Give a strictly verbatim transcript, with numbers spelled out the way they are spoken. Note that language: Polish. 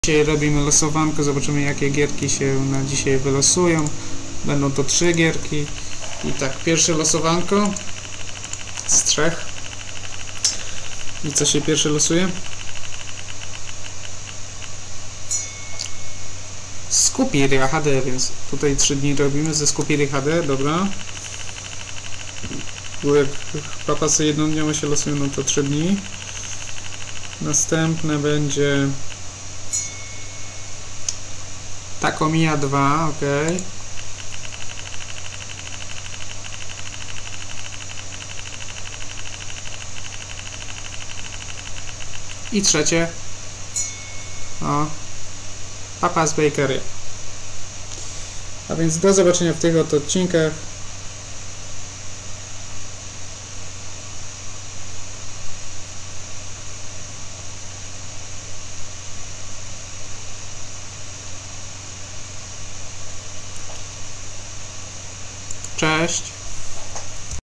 Dzisiaj robimy losowanko, zobaczymy jakie gierki się na dzisiaj wylosują. Będą to trzy gierki. I tak, pierwsze losowanko z trzech. I co się pierwsze losuje? Skupiria H D, więc tutaj trzy dni robimy ze Skupirii H D, dobra. Bo jak papasy jednodniowo się losują, no to trzy dni. Następne będzie Takomiya dwa, ok. I trzecie o Papa's Bakery. A więc do zobaczenia w tych oto odcinkach. Cześć.